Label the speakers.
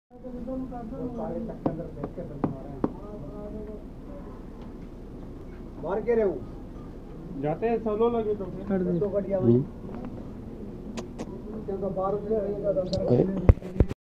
Speaker 1: बाहर के रहे हो
Speaker 2: जाते हैं सोलो लगे तो
Speaker 1: फिर